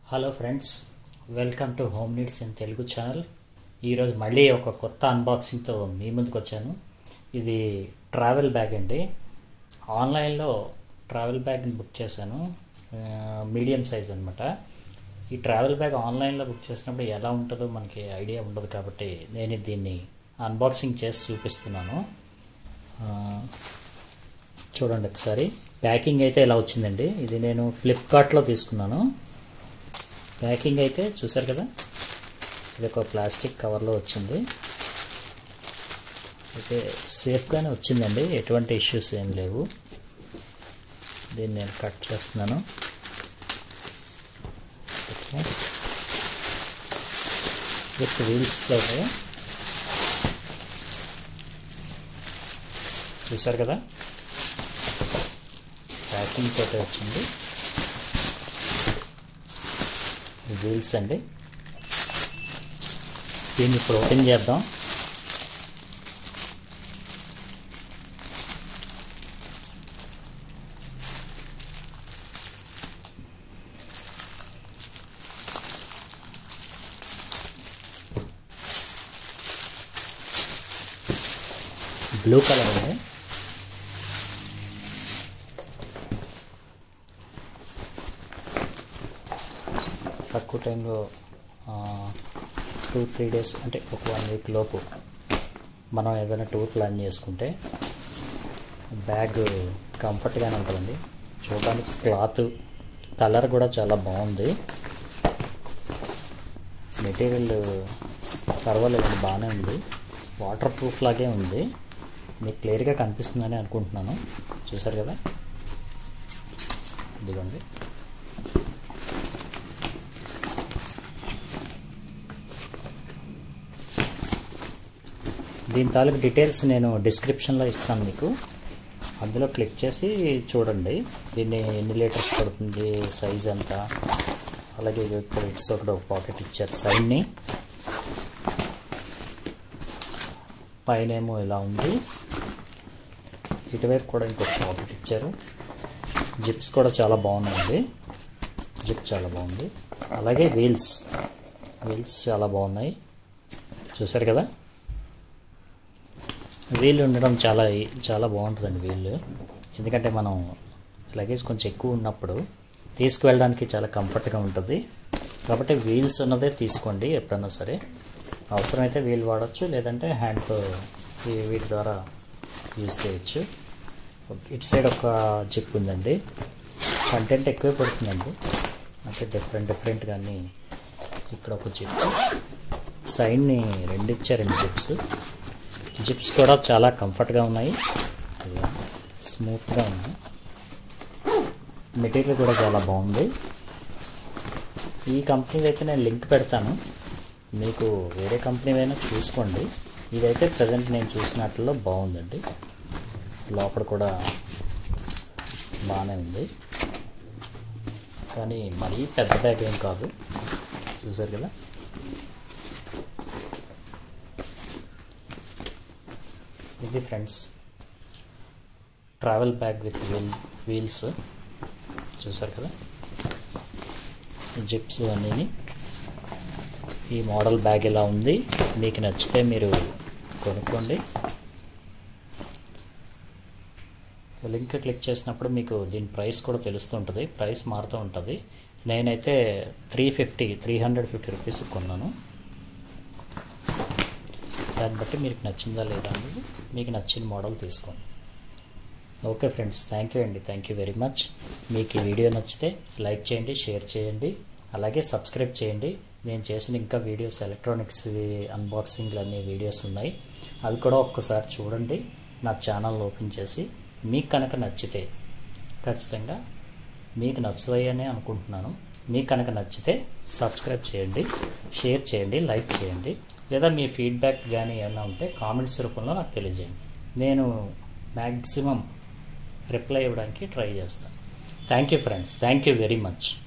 Hello friends, welcome to home needs in Telugu channel. ఈరోజు మళ్ళీ ఒక కొత్త అన్బాక్సింగ్తో మీ ముందుకు వచ్చాను. ఇది ట్రావెల్ బ్యాగ్ అండి. ఆన్లైన్లో ట్రావెల్ బ్యాగ్ని బుక్ చేశాను, మీడియం సైజ్ అనమాట. ఈ ట్రావెల్ బ్యాగ్ ఆన్లైన్లో బుక్ చేసినప్పుడు ఎలా ఉంటుందో మనకి ఐడియా ఉండదు, కాబట్టి నేను దీన్ని అన్బాక్సింగ్ చేసి చూపిస్తున్నాను. చూడండి ఒకసారి. ప్యాకింగ్ అయితే ఇలా వచ్చిందండి. ఇది నేను ఫ్లిప్కార్ట్లో తీసుకున్నాను. ప్యాకింగ్ అయితే చూసారు కదా, ఇది ఒక ప్లాస్టిక్ కవర్లో వచ్చింది. అయితే సేఫ్గానే వచ్చిందండి, ఎటువంటి ఇష్యూస్ ఏం లేవు. దీన్ని నేను కట్ చేస్తున్నాను. విత్ వీల్స్తో చూసారు కదా, ప్యాకింగ్ తోటే వచ్చింది. వీల్స్ అండి. దీన్ని ఇప్పుడు ఓపెన్ చేద్దాం. బ్లూ కలర్ అండి. తక్కువ టైంలో 2-3 డేస్ అంటే ఒక 1 వీక్ లోపు మనం ఏదైనా టూర్ ప్లాన్ చేసుకుంటే బ్యాగ్ కంఫర్ట్గానే ఉంటుందండి. చూడడానికి క్లాత్ కలర్ కూడా చాలా బాగుంది. మెటీరియల్ పర్వాలేదండి, బాగానే ఉంది. వాటర్ ప్రూఫ్ లాగే ఉంది. మీకు క్లియర్గా కనిపిస్తుందని అనుకుంటున్నాను. చూసారు కదా, ఇదిగోండి. దీని తాలూకు డీటెయిల్స్ నేను డిస్క్రిప్షన్లో ఇస్తాను మీకు. అందులో క్లిక్ చేసి చూడండి దీన్ని ఎన్ని లీటర్స్ పడుతుంది, సైజ్ ఎంత. అలాగే ఇట్స్ ఒక పాకెట్ ఇచ్చారు సైడ్ని. పైన ఏమో ఇలా ఉంది, ఇటువైపు కూడా ఇంకొక పాకెట్ ఇచ్చారు. జిప్స్ కూడా చాలా బాగున్నాయండి, జిప్ చాలా బాగుంది. అలాగే వీల్స్ చాలా బాగున్నాయి. చూసారు కదా, వీల్ ఉండడం చాలా బాగుంటుందండి వీల్. ఎందుకంటే మనం లగేజ్ కొంచెం ఎక్కువ ఉన్నప్పుడు తీసుకువెళ్ళడానికి చాలా కంఫర్ట్గా ఉంటుంది. కాబట్టి వీల్స్ ఉన్నదే తీసుకోండి ఎప్పుడన్నా సరే. అవసరమైతే వీల్ వాడచ్చు, లేదంటే హ్యాండ్తో వీటి ద్వారా యూజ్ చేయొచ్చు. ఇటు సైడ్ ఒక జిప్ ఉందండి. కంటెంట్ ఎక్కువే పడుతుందండి, అంటే డిఫరెంట్ కానీ. ఇక్కడ ఒక జిప్, సైడ్ని రెండు ఇచ్చారండి జిప్స్ కూడా చాలా కంఫర్ట్గా ఉన్నాయి, స్మూత్గా ఉన్నాయి. మెటీరియల్ కూడా చాలా బాగుంది. ఈ కంపెనీది అయితే నేను లింక్ పెడతాను, మీకు వేరే కంపెనీ అయినా చూసుకోండి. ఇదైతే ప్రజెంట్ నేను చూసినట్లో బాగుందండి. లోపల కూడా బాగానే ఉంది, కానీ మరీ పెద్ద బ్యాగ్ ఏం కాదు. చూసారు కదా, ఇది friends travel bag with wheels. చూసారు కదా, జిప్స్ అన్నీ. ఈ మోడల్ బ్యాగ్ ఇలా ఉంది. మీకు నచ్చితే మీరు కొనుక్కోండి. లింక్ క్లిక్ చేసినప్పుడు మీకు దీని ప్రైస్ కూడా తెలుస్తుంటుంది, ప్రైస్ మారుతూ ఉంటుంది. నేనైతే 350 రూపీస్ కొన్నాను. దాన్ని బట్టి మీకు నచ్చిందా లేదా అనేది మీకు నచ్చిన మోడల్ తీసుకోండి. ఓకే ఫ్రెండ్స్, థ్యాంక్ యూ అండి, థ్యాంక్ యూ వెరీ మచ్. మీకు ఈ వీడియో నచ్చితే లైక్ చేయండి, షేర్ చేయండి, అలాగే సబ్స్క్రైబ్ చేయండి. నేను చేసిన ఇంకా వీడియోస్, ఎలక్ట్రానిక్స్ అన్బాక్సింగ్లు అన్ని వీడియోస్ ఉన్నాయి, అవి కూడా ఒక్కసారి చూడండి నా ఛానల్ ఓపెన్ చేసి. మీకు కనుక నచ్చితే, ఖచ్చితంగా మీకు నచ్చుతాయని అనుకుంటున్నాను. మీకు కనుక నచ్చితే సబ్స్క్రైబ్ చేయండి, షేర్ చేయండి, లైక్ చేయండి. లేదా మీ ఫీడ్బ్యాక్ కానీ ఏమైనా ఉంటే కామెంట్స్ రూపంలో నాకు తెలియజేయండి. నేను మ్యాక్సిమం రిప్లై ఇవ్వడానికి ట్రై చేస్తాను. Thank you friends, thank you very much.